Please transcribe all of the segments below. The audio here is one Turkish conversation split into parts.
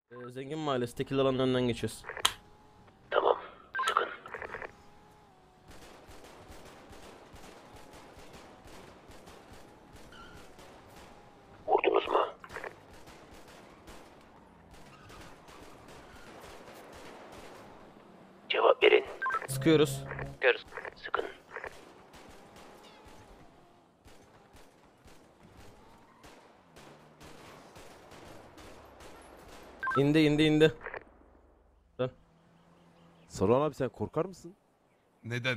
Zengin Mahallesi tekil alanın önünden geçiyoruz. Tamam, sakın. Vurdunuz mu? Cevap verin. Sıkıyoruz. Gör. Sıkın. İndi. Dön. Saruhan abi sen korkar mısın? Neden?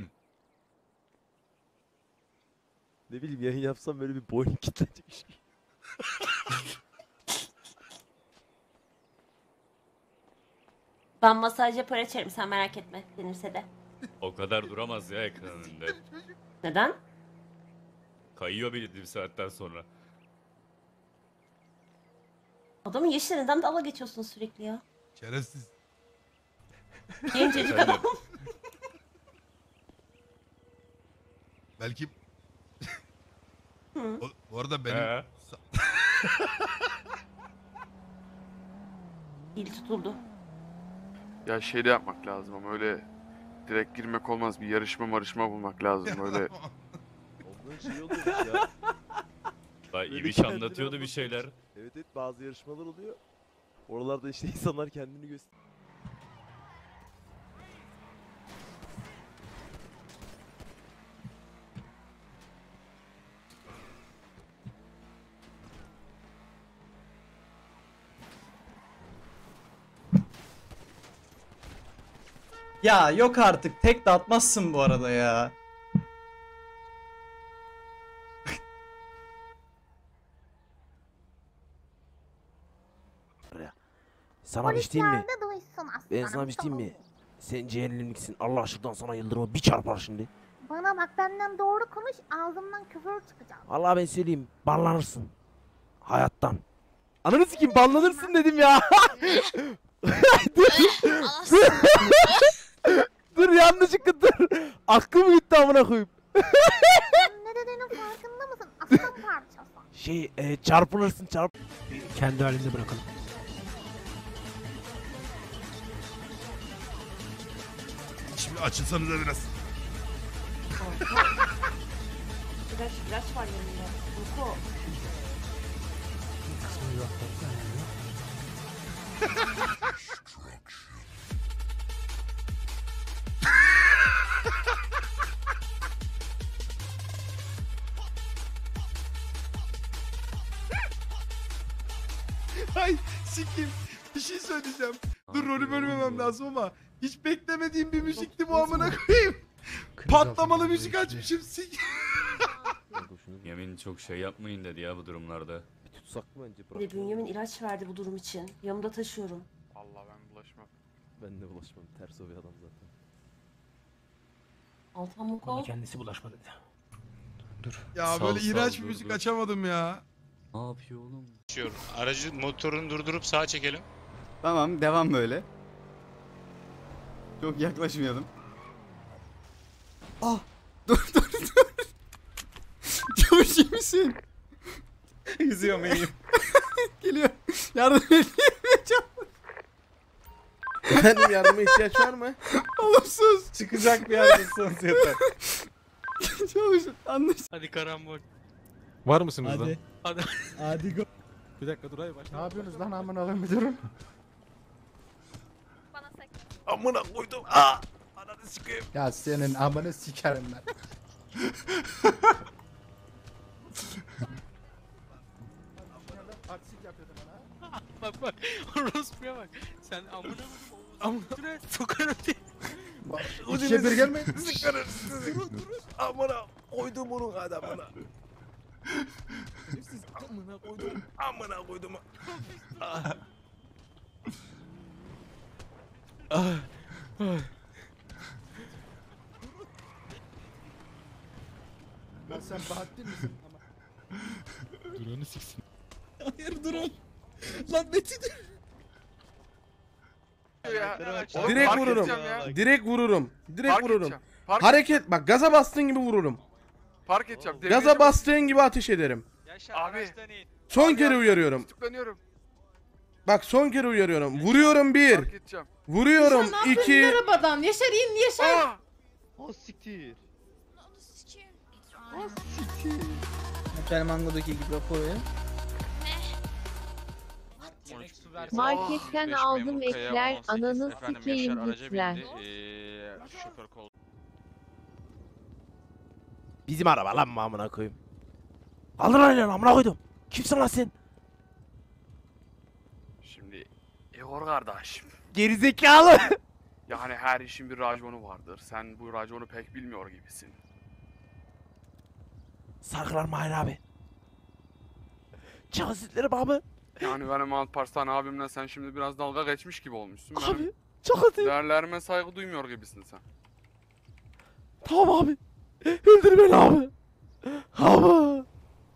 Ne bileyim yayın yapsam böyle bir boyun kilitlenecek. Ben masaj yapar açarım, sen merak etme denirse de. O kadar duramaz ya ekran önünde. Neden? Kayıyor bir saatten sonra. Adamın yaşına neden dalga geçiyorsun sürekli ya? Şerefsiz. Gencecik Efendim? adam. Belki... Hı. Bu arada benim... He. Dil tutuldu. Ya şey de yapmak lazım ama öyle direkt girmek olmaz. Bir yarışma bulmak lazım öyle. Onların şey oluyormuş ya. Daha Böyle İbiş kendini anlatıyordu bir anlatıyor. şeyler. Evet bazı yarışmalar oluyor. Oralarda işte insanlar kendini gösteriyor. Ya yok artık tek de atmazsın bu arada ya. Sana bir şey diyeyim mi? Polislerde duysun aslanım. Ben sana bir şey diyeyim mi? Sen cehennemliksin. Allah aşkından sana yıldırımı bir çarpar şimdi. Bana bak, benden doğru konuş, ağzımdan küfür çıkacak. Allah ben söyleyeyim. Banlanırsın. Hayattan. Ananı sikeyim banlanırsın dedim ya. Dur yanlışlıkla dur. Aklım gitti amına koyayım. Sen ne dediğinin farkında mısın? Aslan parçası. Çarpılırsın çarp. Kendi halinde bırakalım. Şimdi açılsanıza biraz. İlaç var yanında. Uyku. Ay sikim. Bir şey söyleyeceğim. Dur rolü bölmemem lazım ama hiç beklemediğim bir müzikti bu amına koyayım. Patlamalı müzik açmışım sik. Yemin çok şey yapmayın dedi ya bu durumlarda. Bir tutsak mı önce Bir de Bünyamin ilaç verdi bu durum için. Yanımda taşıyorum. Allah ben bulaşmam. Ben de bulaşmam. Ters o bir adam zaten. Altan Muko. Bana kendisi bulaşma dedi. Dur. Ya Sal, böyle iğrenç sal, bir dur, müzik dur. açamadım ya. Ne yapıyor oğlum? Aracı motorunu durdurup sağa çekelim. Tamam devam böyle. Çok yaklaşmayalım. Ah! Dur. Çavuş iyi misin? Yüzüyorum iyiyim. Geliyor. Yardım edeyim mi çavuş? Efendim yardıma ihtiyaç var mı? Olumsuz. Çıkacak bir yerde sus yeter. Çavuş anlaş. Hadi karambol. Var mısınız lan? Hadi. Hadi go. Bir dakika dur hayır başla. Ne yapıyorsunuz lan aman alayım müdürüm? Bana sakın. Amına koydum. Aa! Ananı sikeyim. Ya senin amanı sikerim ben. Artistik yapıyordum bana. Bak. Orospu'ya bak. Sen amına sokarım diye. İkiye bir gelmeyin. Amına koydum onun adamına. Amına koydum. Lan sen Bahattin misin? Duranı siksin. Hayır durun. Lan Metin. Direkt vururum. Direkt vururum. Direkt vururum. Hareket bak gaza bastığın gibi vururum. Park edeceğim. Gaza bastığın gibi ateş ederim. Abi. Son kere uyarıyorum. Tutuklanıyorum. Bak son kere uyarıyorum. Vuruyorum bir. Fark edeceğim. Vuruyorum Ne yapıyorsun iki. arabadan? Yaşar in Yaşar. Aa! O siktir. Fermango'daki gibi koyun. Marketten aldım ekler, ananı sikeyim gitler. Bizim araba lan mı amına koyayım? Kaldır lan amına koydum. Kimsin lan sen? Şimdi Igor kardeşim. Gerizekalı. Yani her işin bir raconu vardır. Sen bu raconu pek bilmiyor gibisin. Sarkılar Mahir abi. Çakasitlerim abi. Yani benim Alparslan abimle sen şimdi biraz dalga geçmiş gibi olmuşsun. Abi Benim çok atayım. değerlerime saygı duymuyor gibisin sen. Tamam abi. Öldür beni abi. Abi.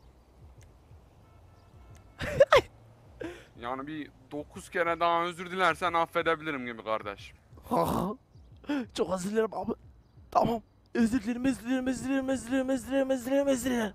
Yani bir 9 kere daha özür dilersen affedebilirim gibi kardeş. Çok özür dilerim abi. Tamam. Özür dilerim, özür dilerim, özür dilerim, özür dilerim, özür dilerim, özür dilerim, özür dilerim.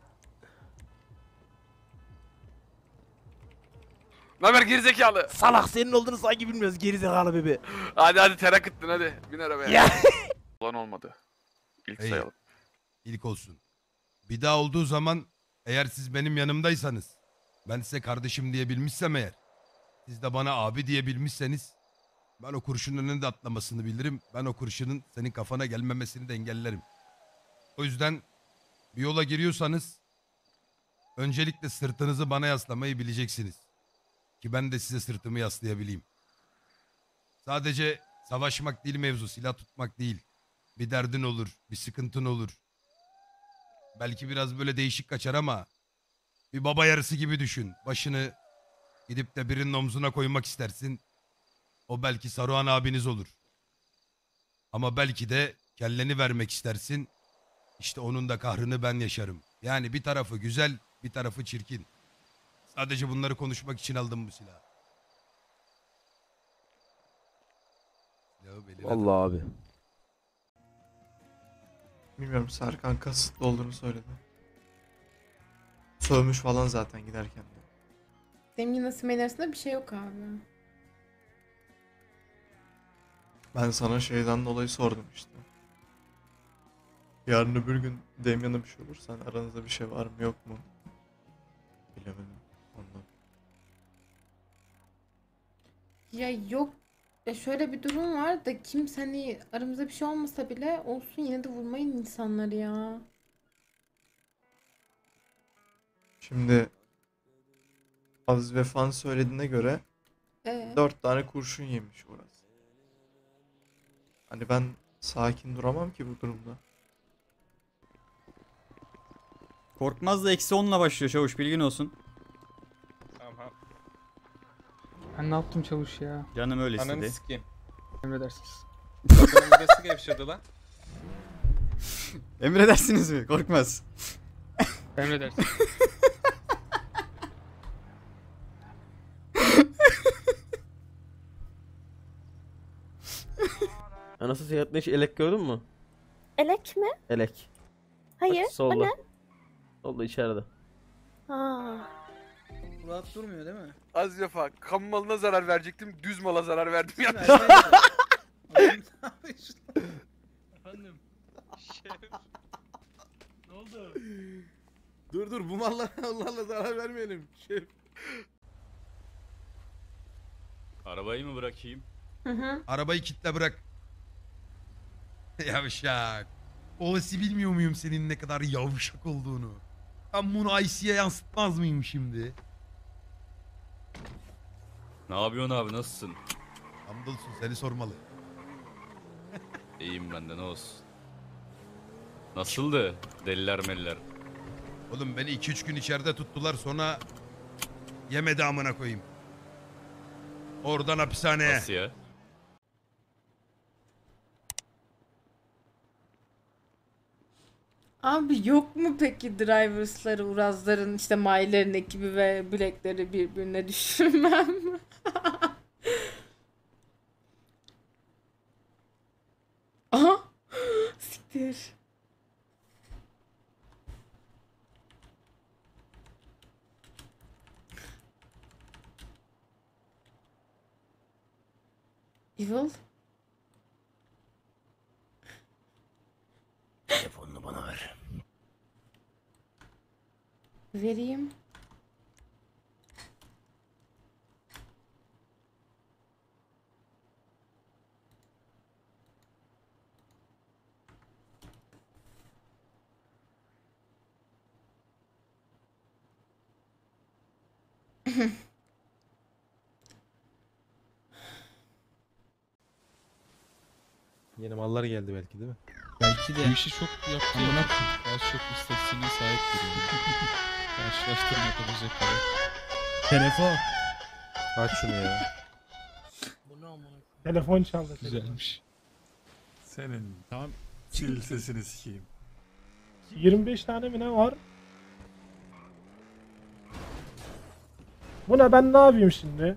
Naber gerizekalı? Salak senin olduğunu sanki bilmiyoruz gerizekalı bebe. Hadi terak ettin hadi. Bin arabaya. Ya. Ulan olmadı. İlk Hey. sayalım. İlk olsun. Bir daha olduğu zaman eğer siz benim yanımdaysanız, ben size kardeşim diyebilmişsem eğer, siz de bana abi diyebilmişseniz, ben o kurşunun önünde atlamasını bilirim. Ben o kurşunun senin kafana gelmemesini de engellerim. O yüzden bir yola giriyorsanız öncelikle sırtınızı bana yaslamayı bileceksiniz. Ki ben de size sırtımı yaslayabileyim. Sadece savaşmak değil mevzu, silah tutmak değil. Bir derdin olur, bir sıkıntın olur. Belki biraz böyle değişik kaçar ama bir baba yarısı gibi düşün. Başını gidip de birinin omzuna koymak istersin. O belki Saruhan abiniz olur. Ama belki de kelleni vermek istersin. İşte onun da kahrını ben yaşarım. Yani bir tarafı güzel, bir tarafı çirkin. Sadece bunları konuşmak için aldım bu silahı. Silahı beline Vallahi abi. Bilmiyorum, Serkan kasıtlı olduğunu söyledi. Sövmüş falan zaten giderken de. Semih'in Asime'nin arasında bir şey yok abi. Ben sana şeyden dolayı sordum işte. Yarın öbür gün Damien'e bir şey olursa aranızda bir şey var mı yok mu? Bilemedim ondan. Ya yok. Ya şöyle bir durum var da kimse hani aramızda bir şey olmasa bile olsun yine de vurmayın insanları ya. Şimdi Aziz Vefa'nın söylediğine göre 4 tane kurşun yemiş Uras. Hani ben sakin duramam ki bu durumda. Korkmaz da -10'la başlıyor çavuş, bilgin olsun. Tamam. Ben ne yaptım çavuş ya? Canım öyle Ananı istedi. sikeyim. Emredersiniz. Bakalım burası gevşedi lan. Emredersiniz mi? Korkmaz. Emredersin. Anası seyahatte hiç elek gördün mü? Elek mi? Elek. Hayır. Bak, solda. O ne? Solda içeride. Ha. Rahat durmuyor değil mi? Az defa kamu malına zarar verecektim. Düz mala zarar verdim ya. Efendim. Ne oldu? Dur bu mallarla zarar vermeyelim. Şef. Arabayı mı bırakayım? Arabayı kitle bırak. Yavşak. Olası bilmiyor muyum senin ne kadar yavşak olduğunu? Ben bunu IC'ye yansıtmaz mıyım şimdi? Ne yapıyorsun abi, nasılsın? Hamdolsun, seni sormalı. İyiyim ben de, ne olsun. Nasıldı deliler meliler? Oğlum beni 2-3 gün içeride tuttular, sonra yemedi amına koyayım. Oradan hapishaneye. Nasıl ya? Abi yok mu peki drivers'ları, Urazların, işte Mayler'in ekibi ve Black'leri birbirine düşürmem? Aha! Siktir. Evil. Telefonunu bana ver. Vereyim. Yeni mallar geldi belki değil mi? Belki de. Bu işi çok yaptı ya. Az çok istatistiğine sahip duruyor. Karşılaştırma yapabilecek kadar. Telefon. Aç şunu ya. Bu ne amına? Telefon çaldı. Güzelmiş. Senin Tamam. sil sesini sikeyim. 25 tane mi ne var? Buna ben ne yapayım şimdi?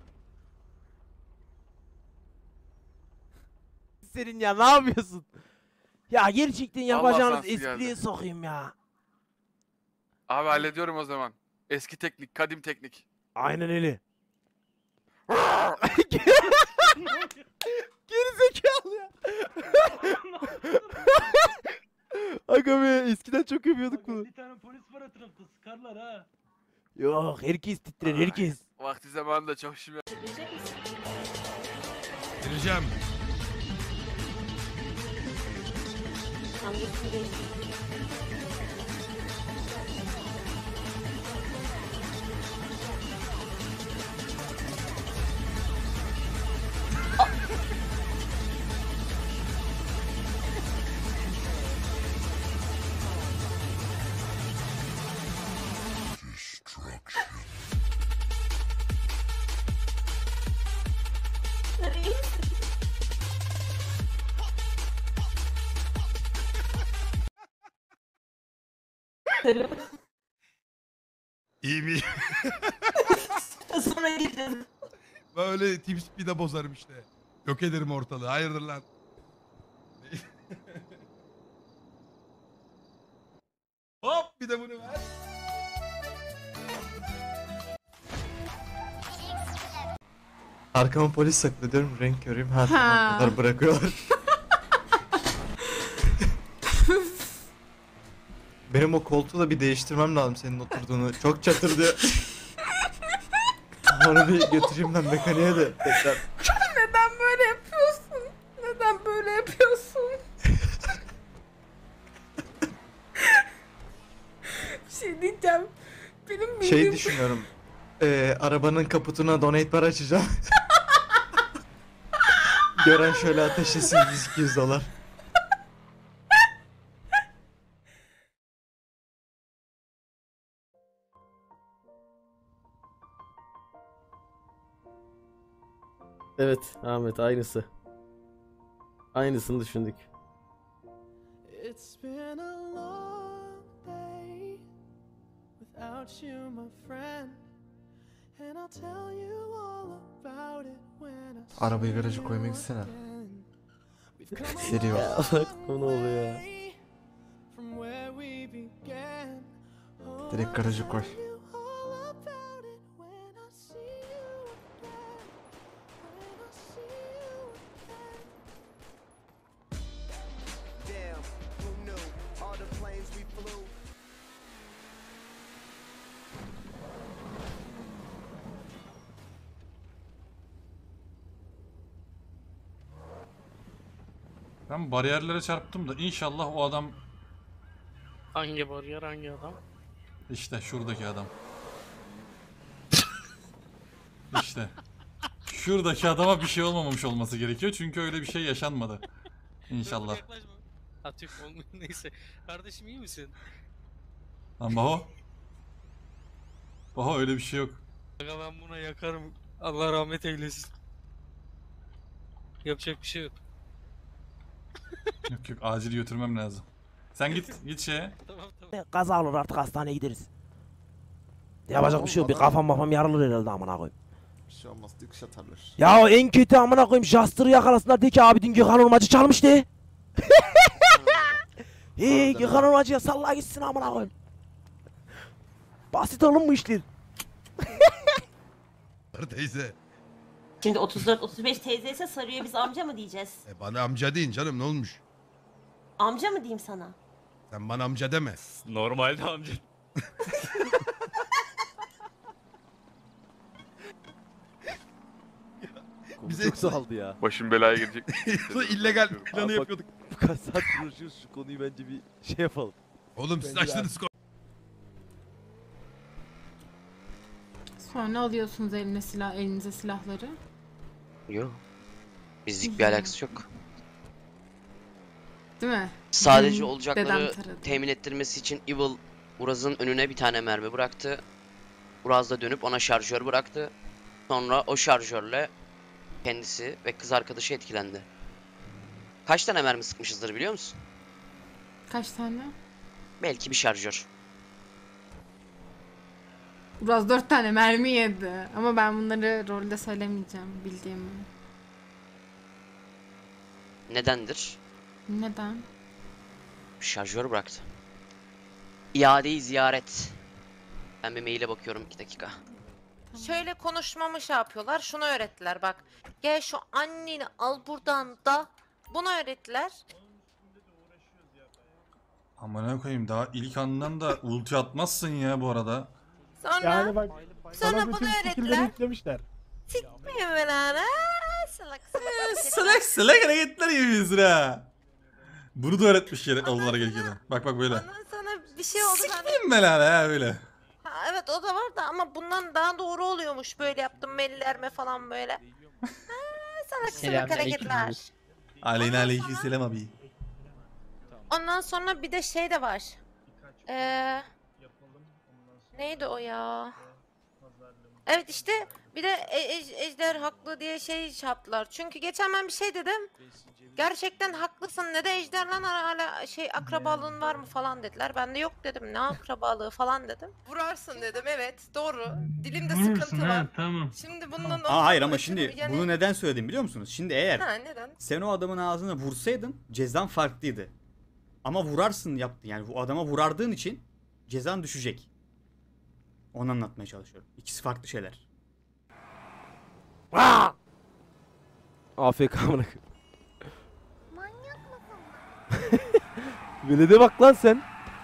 Senin ya ne yapıyorsun? Ya gerçekten yapacağınız sansı espriye geldi. sokayım ya. Abi hallediyorum o zaman. Eski teknik, kadim teknik. Aynen öyle. Geri zekalı ya. Aga be eskiden çok yapıyorduk bunu. Bir tane polis var etrafta sıkarlar ha. Yok herkes titrer herkes. Vakti zamanında çok şimdi. Gireceğim. İyi mi? Sonra gideceğiz. Böyle tip speed'e bozarım işte. Yok ederim ortalığı. Hayırdır lan? Hop bir de bunu ver. Arkama polis saklı diyorum renk göreyim her Ha. zaman kadar bırakıyorlar. Benim o koltuğu da bir değiştirmem lazım senin oturduğunu. Çok çatır diyor. Onu bir götüreyim ben mekaniğe de tekrar. Neden böyle yapıyorsun? Neden böyle yapıyorsun? Bir şey diyeceğim. Benim Şey midem... düşünüyorum. Arabanın kaputuna donate bar açacağım. Gören şöyle ateşlesin 100-200 dolar. Evet Ahmet aynısı. Aynısını düşündük. It's been a long day without you, my friend. And I'll tell you all about it when I see Arabayı garaja koymak you istesene. again. We've come a Seri Ya var. bak bu ne oluyor ya? way from where we began. Oh, Direkt garaja koy. I'll tell you all about it when I see you again. When I see you again. Damn, who knew all the planes we flew? Ben bariyerlere çarptım da inşallah o adam Hangi bariyer hangi adam? işte şuradaki adam. İşte. Şuradaki adama bir şey olmamış olması gerekiyor çünkü öyle bir şey yaşanmadı. İnşallah. Yaklaşma. Atık olmuyor neyse. Kardeşim iyi misin? Lan Baho. Baho öyle bir şey yok. Aga ben buna yakarım. Allah rahmet eylesin. Yapacak bir şey yok. Yok yok acil götürmem lazım. Sen git şeye. Tamam tamam. Kaza olur artık hastaneye gideriz. Yapacak bir şey yok. Bir kafam yarılır herhalde amına koyayım. Bir şey olmaz dikiş atarlar. Ya en kötü amına koyayım Jastır'ı yakalasınlar de ki abi dün Gökhan Ormacı çalmış de. Gökhan Ormacı'ya salla gitsin amına koyayım. Basit oğlum bu işler. Teyze. Şimdi 34-35 teyze ise Sarı'ya biz amca mı diyeceğiz? Bana amca deyin canım, ne olmuş? Amca mı diyeyim sana? Sen bana amca deme. Normalde amca. Bize çok saldı ya. Başım belaya girecek. illegal planı yapıyorduk. Bu kaç saat konuşuyoruz, şu konuyu bence bir şey yapalım. Oğlum siz açtınız Sonra alıyorsunuz elinize silahları. Yok. Bizlik bir alakası yok. Değil mi? Sadece Dedem olacakları taradı. temin ettirmesi için Evil Uraz'ın önüne bir tane mermi bıraktı. Uraz da dönüp ona şarjör bıraktı. Sonra o şarjörle kendisi ve kız arkadaşı etkilendi. Kaç tane mermi sıkmışızdır biliyor musun? Kaç tane? Belki bir şarjör. Uraz 4 tane mermi yedi. Ama ben bunları rolde söylemeyeceğim bildiğimi. Nedendir? Neden? Şarjör bıraktı. İadeyi ziyaret. Ben bir maile bakıyorum 2 dakika. Şöyle konuşmamı şey yapıyorlar. Şunu öğrettiler bak. Gel şu anneni al buradan da. Bunu öğrettiler. Amına koyayım, daha ilk andan da ulti atmazsın ya bu arada. Sonra bak, sonra bunu öğrettiler. yüklemişler. Sikmeyeyim ben ana. Salak Salak hareketler yapıyorsun ha. Bunu da öğretmiş oldular gerekirken. Bak böyle. Ondan sonra bir şey oldu. Sikmeyeyim ben ha öyle. Ha, evet o da var da ama bundan daha doğru oluyormuş. Böyle yaptım mellerme falan böyle. Salak hareketler. Aleykümselam abi. Ondan sonra bir de şey de var. Neydi o ya? Evet işte bir de Ejder haklı diye şey yaptılar. Çünkü geçen ben bir şey dedim. Gerçekten haklısın. Ne de Ejder'le hala şey akrabalığın var mı falan dediler. Ben de yok dedim. Ne akrabalığı falan dedim. Vurarsın dedim. Evet doğru. Dilimde sıkıntı var. Tamam. Şimdi bundan Hayır ama şimdi bunu neden söyledim biliyor musunuz? Şimdi eğer neden? sen o adamın ağzına vursaydın cezan farklıydı. Ama vurarsın yaptın. Yani bu adama vurardığın için cezan düşecek. Onu anlatmaya çalışıyorum. İkisi farklı şeyler. AFK amına. Manyak mısın? Velede bak lan sen.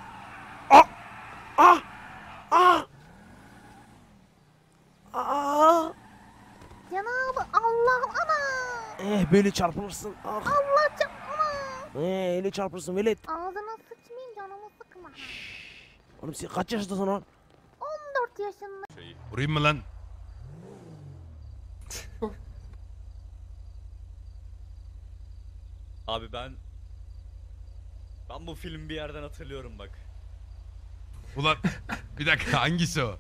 Cenab-ı Allah ana. Böyle çarpılırsın. Allah canına. Öyle çarpılırsın velet. Ağzına sıçmayayım canımı sıkma. Oğlum sen kaç yaşındasın lan? 14 yaşında. Vurayım mı lan? Abi ben bu filmi bir yerden hatırlıyorum bak. Ulan bir dakika, hangisi o?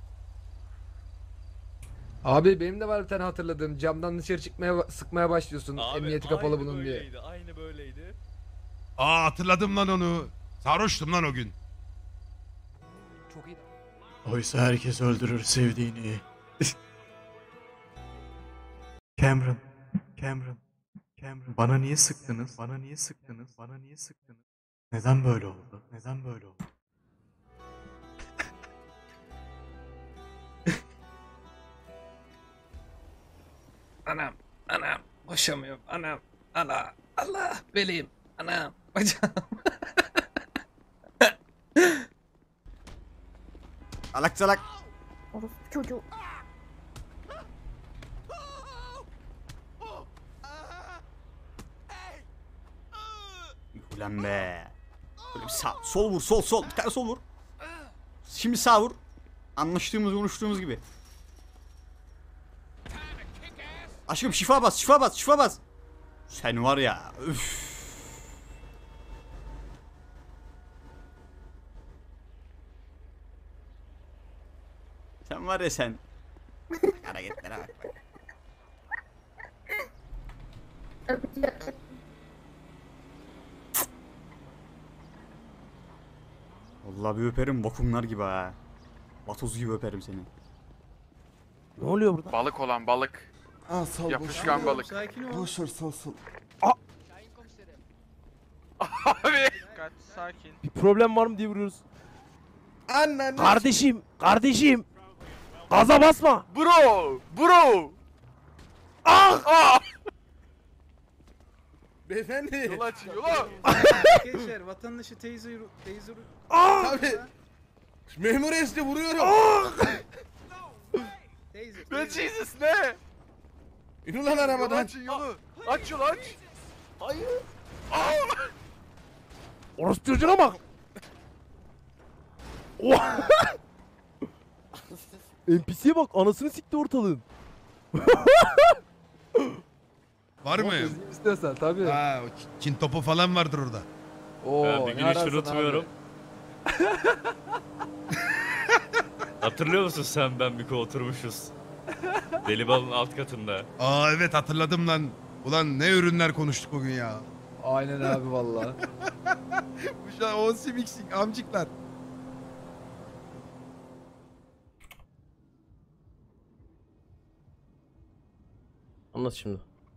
Abi benim de var bir tane hatırladığım. Camdan dışarı sıkmaya başlıyorsun. Abi, Emniyeti kapalı aynı bunun diye. böyleydi, aynı böyleydi. Hatırladım lan onu. Sarhoştum lan o gün. Çok iyi. Oysa herkes öldürür sevdiğini. Cameron. Bana niye sıktınız? Neden böyle oldu? Anam. Koşamıyorum. Anam. Allah. Beleyim. Anam. Bacağım. Salak. Orospu çocuğu. Ulan be. Böyle bir sağ, sol vur, sol. Bir tane sol vur. Şimdi sağ vur. Konuştuğumuz gibi. Aşkım şifa bas. Sen var ya. Üf. Sen var ya sen. Hareketlere bak. Vallahi bir öperim bokumlar gibi ha. Vatoz gibi öperim seni. Ne oluyor burada? Balık olan balık. Sal, Yapışkan balık. Boş ver sal. Abi. Sakin. Bir problem var mı diye vuruyoruz. Anne. Kardeşim. Gaza basma. Bro. Ah! Beyefendi. Yol açın yolu. Arkadaşlar vatandaşı taser Abi. Memur Esli vuruyorum. Ne Jesus ne? İn ulan arabadan. Yol açın yolu. Aç yolu aç. Hayır. Orası çocuğuna bak. NPC'ye bak anasını sikti ortalığın. Var mı? İstiyorsan tabii. Ha, Çin topu falan vardır orada. Oo, bir gün hiç unutmuyorum. Hatırlıyor musun sen ben Miko oturmuşuz. Deli balın alt katında. Aa evet hatırladım lan. Ulan ne ürünler konuştuk o gün ya. Aynen abi vallahi. Bu şu an OC mixing amcıklar. Anlat şimdi.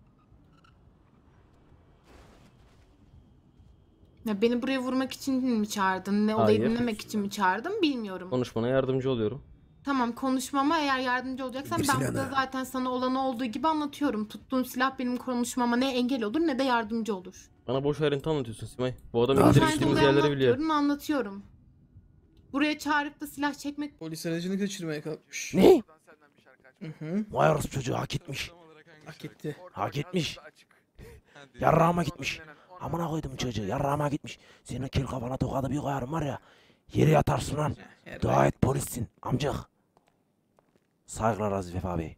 Ya beni buraya vurmak için mi çağırdın? Ne olayı Hayır. dinlemek için mi çağırdın bilmiyorum. Konuşmana yardımcı oluyorum. Tamam konuşmama eğer yardımcı olacaksan ben burada zaten sana olanı olduğu gibi anlatıyorum. Tuttuğun silah benim konuşmama ne engel olur ne de yardımcı olur. Bana boş ayrıntı anlatıyorsun Simay. Bu adam Sen indiriştiğimiz olayı yerleri biliyor. anlatıyorum. Buraya çağırıp da silah çekmek... Polis aracını kaçırmaya kalkmış. Ne? Hı. Vay orası çocuğu hak etmiş. Hak etti. Hak etmiş. Yarrağıma gitmiş. Amına koydum çocuğu yarrağıma gitmiş. Senin kel kafana tokadı bir koyarım var ya. Yere yatarsın lan. Dua et polissin amcık. Saygılar Aziz Vefa Bey.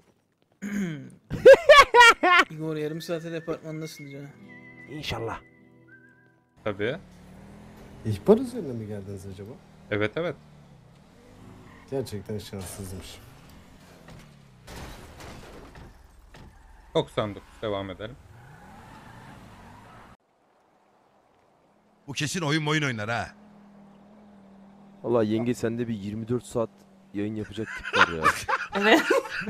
Igor yarım saate departmandasın canım. İnşallah. Tabii. İhbar üzerine mi geldiniz acaba? Evet evet. Gerçekten şanssızmış. 99 devam edelim. Bu kesin oyun oynar ha. Valla yenge sende bir 24 saat yayın yapacak tip var ya. Evet.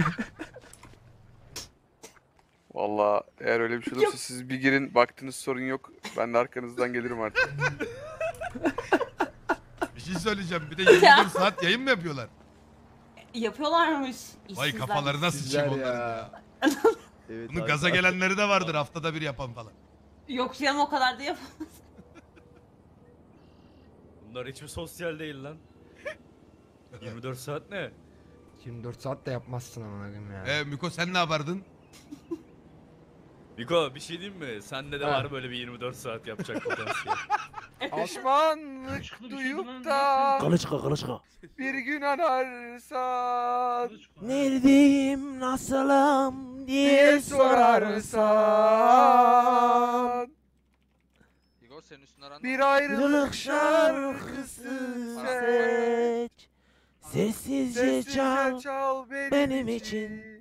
Valla eğer öyle bir şey olursa siz bir girin baktınız sorun yok. Ben de arkanızdan gelirim artık. Bir şey söyleyeceğim. Bir de 24 saat yayın mı yapıyorlar? Yapıyorlarmış. Vay işsizler. kafalarına sıçayım onların ya. Evet, Bunun abi, gaza abi. gelenleri de vardır haftada bir yapan falan. Yok canım o kadar da yapamaz. Bunlar hiçbir sosyal değil lan. 24 saat ne? 24 saat de yapmazsın amına koyayım ya. Miko sen ne yapardın? Miko bir şey diyeyim mi? Sende de Ha. var böyle bir 24 saat yapacak potansiyel. Pişmanlık duyup da Kılıçka. bir gün ararsan Neredeyim nasılım diye sorarsan Igor senin üstüne aran bir ayrılık şarkısı seç Sessizce çal çal benim için.